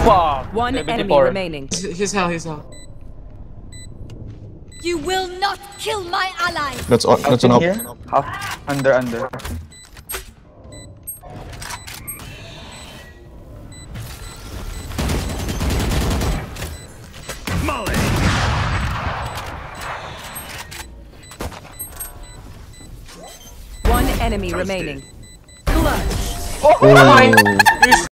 Fuck. One enemy 74. remaining. He's hell. You will not kill my ally. That's an up. Here. Half. Under. One enemy remaining. Clutch. Oh my!